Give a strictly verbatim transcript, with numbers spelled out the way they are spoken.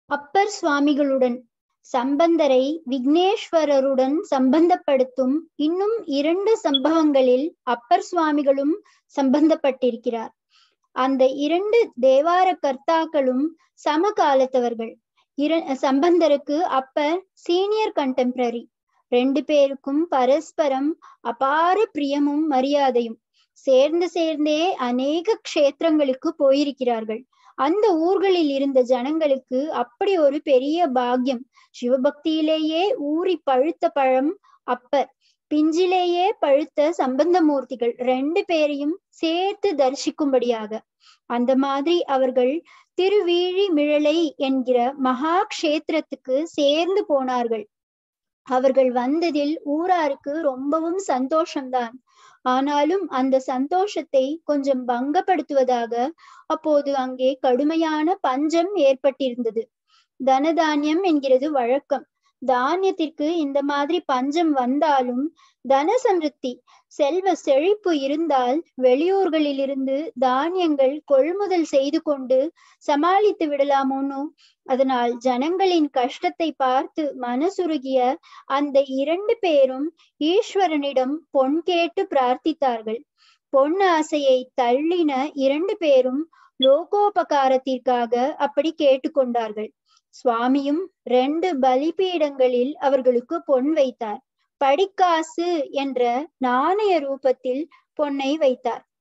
அப்பர் சுவாமிகளுடன் சம்பந்தரை விக்னேஸ்வரருடன் சம்பந்தப்படுத்தும் இன்னும் இரண்டு சம்பவங்களில் அப்பர் சுவாமிகளும் சம்பந்தப்பட்டிருக்கிறார். அந்த இரண்டு தேவார கர்த்தாக்களும் சமகாலத்தவர்கள். இர சம்பந்தருக்கு அப்பர் சீனியர் கண்டெம்பரரி. ரெண்டு பேருக்கும் பரஸ்பரம் அபார பிரியமும் மரியாதையும். சேர்ந்து சேர்ந்தே அநேக க்ஷேத்திரங்களுக்கு போயிருக்கிறார்கள். அந்த ஊர்களில் இருந்த ஜனங்களுக்கு அப்படி ஒரு பெரிய பாக்கியம். சிவபக்தியிலேயே ஊறி பழுத்த பழம் அப்பர், பிஞ்சிலேயே பழுத்த சம்பந்தமூர்த்திகள் ரெண்டு பேரையும் சேர்த்து தரிசிக்கும்படியாக. அந்த மாதிரி அவர்கள் திருவீழிமிழலை என்கிற மகா க்ஷேத்திரத்துக்கு சேர்ந்து போனார்கள். அவர்கள் வந்ததில் ஊராருக்கு ரொம்பவும் சந்தோஷம்தான். ஆனாலும் அந்த சந்தோஷத்தை கொஞ்சம் பங்கப்படுத்துவதாக அப்போது அங்கே கடுமையான பஞ்சம் ஏற்பட்டிருந்தது. தனதானியம் என்கிறது வழக்கம். தானியத்திற்கு இந்த மாதிரி பஞ்சம் வந்தாலும் தன சமிருத்தி, செல்வ செழிப்பு இருந்தால் வெளியூர்களில் இருந்து தானியங்கள் கொள்முதல் செய்து கொண்டு சமாளித்து விடலாமோன்னு. அதனால் ஜனங்களின் கஷ்டத்தை பார்த்து மனசுருகிய அந்த இரண்டு பேரும் ஈஸ்வரனிடம் பொன் கேட்டு பிரார்த்தித்தார்கள். பொன் ஆசையை தள்ளின இரண்டு பேரும் லோகோபகாரத்திற்காக அப்படி கேட்டுக்கொண்டார்கள். சுவாமியும் ரெண்டு பலிபீடங்களில் அவர்களுக்கு பொன் வைத்தார். படிக்காசு என்ற நாணய ரூபத்தில் பொன்னை வைத்தார்.